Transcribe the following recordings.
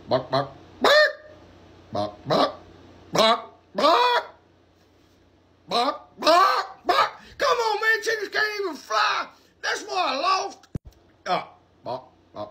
Bark, bark, bark. Bark, bark, bark, bark. Bark, bark, bark. Come on, man. Chickens can't even fly. That's why I lost. Bark, bark, bark.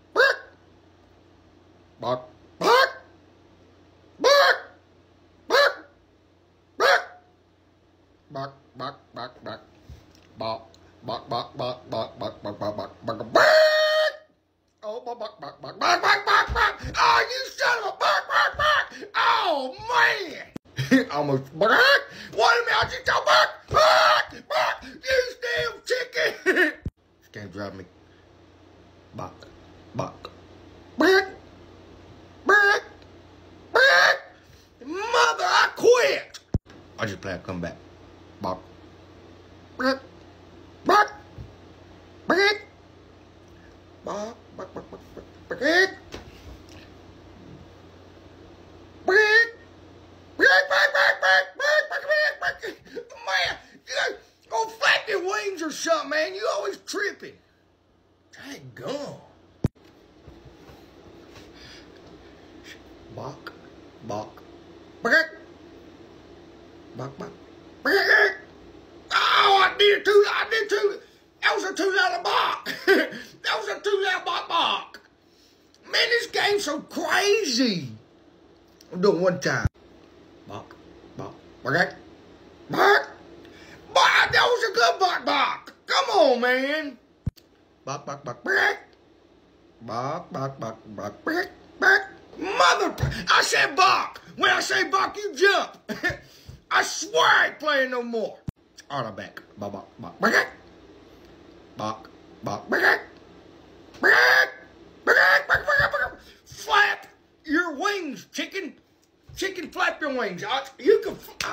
Bark, bark. Bark, bark, bark. Bark, bark, bark, bark. Bark, bark, bark, bark, bark, bark, bark, bark, bark, bark, bark. Oh, bark, bark, bark, bark, bark, bark, bark, bark. Oh, you son of a bark, bark, bark. Oh, man. Almost bark. Wait a minute, I just don't bark. Bark, bark. You damn chicken. This can't drive me. Bark, bark. Bark, bark, bark. Mother, I quit. I just play a comeback. Bark. Bark. Bark. Bark. Bark. Bark. Bark. Bark. Bark. Bark. Man, go flap your wings or something, man. You always tripping. Dang gum. Bark. Bark. Bark. Bark. Bark. Bark. Oh, I did too. That was a too loud bark. That was a too loud bark. Man, this game's so crazy. I'm doing one time. Bark, bark, bark, bark. Bark, that was a good bark. Come on, man. Bark, bark, bark, bark. Bark, bark, bark, bark, bark, bark. Mother, I said bark. When I say bark, you jump. I swear I ain't playing no more. All right, I'm back. Bark, bark, bark, bark. Bark, bark, bark, bark, bark, bark, bark. Flap your wings, chicken. Chicken, flap your wings. You can.